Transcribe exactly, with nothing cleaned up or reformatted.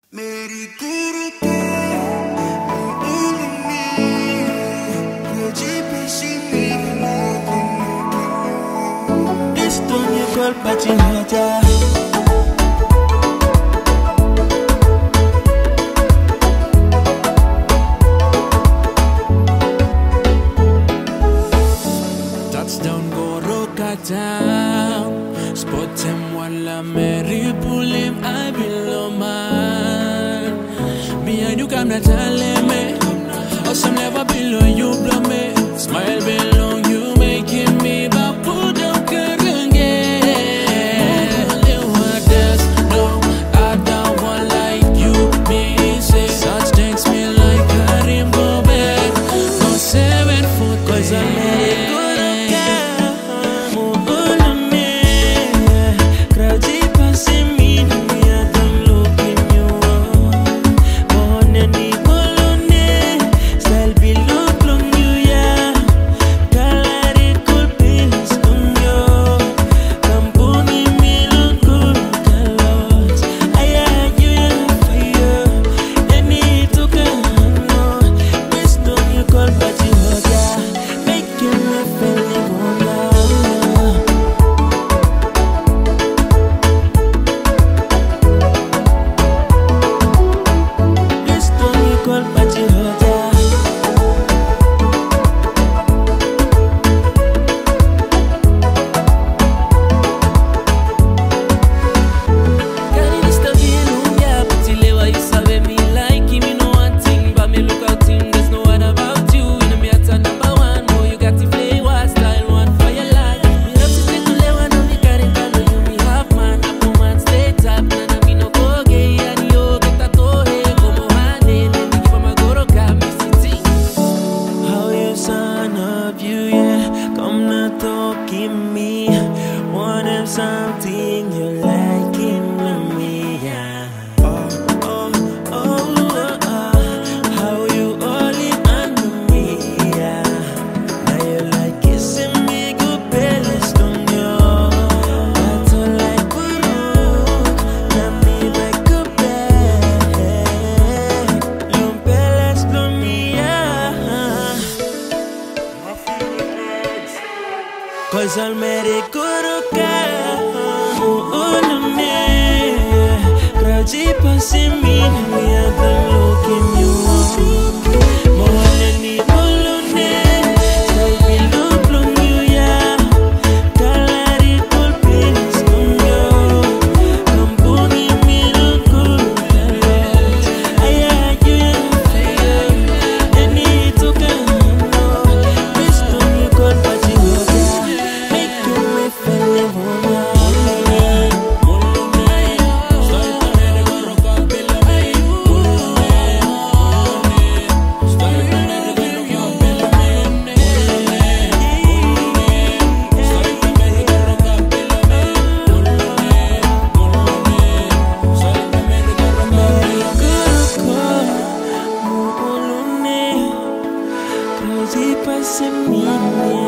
मेरी गुरु के esto no es culpa chingada. Touchdown go Roca town. Spot him while I'm Mary pull him I below man. Behind you come not telling me. Oh, some never below you blow me. Smile below you making me but put down current again. You want this? No, I don't want like you. Me say such things me like Karim go back. No seven foot cause I'm mad. Something you like in me, yeah. Oh, oh, oh, oh, oh. How you all in under me, yeah. Now you like kissing me, good bellies don't know. That's all like guru. Now me like a bed. Your bellies don't me, yeah. Cause I'll make it good, okay. Tipo assim, minha, minha, tá louca, meu amor. Molani, molone, sai pelo plonio, ya. Calari, colpines, conyo. Campuni, milo, colpalo. Ay, ay, you, ya. Eni, toca, no. Esto mi culpa, chihuahua. Make you me feel it, woman. Passa-me